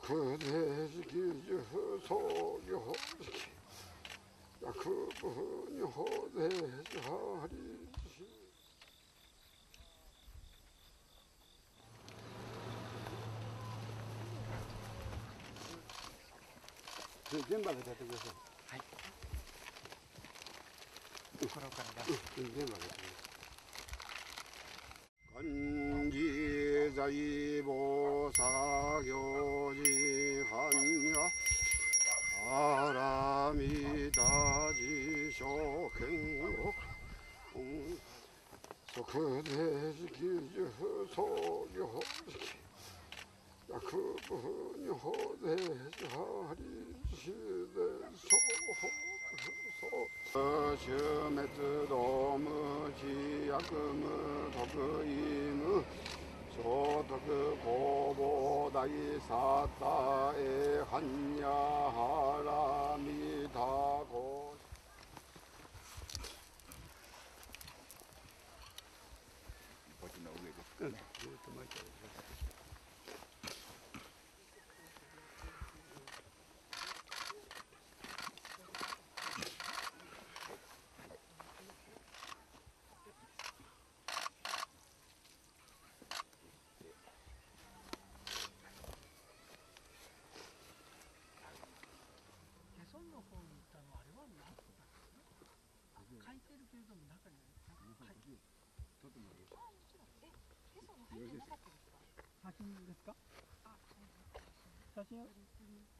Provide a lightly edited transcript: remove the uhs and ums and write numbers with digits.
即税式受創業式薬部二法税支払り全部開けてやってください。はい。これからだ。全部開けてください。漢字財宝作業時藩や荒見大事証券を即税式受創業式薬部二法税支払り修税商法終滅道無非薬無特異無聖徳弘法大サタエ般若波羅蜜多故こっちの上ですね。ずっと巻いてある。 へその方に行ったのはあれは何だったんですか？書いてるけれども中に書いてる。 ちょっと待って。 あ、もちろん。へその入ってなかったですか？ 写真ですか？ あ、 写真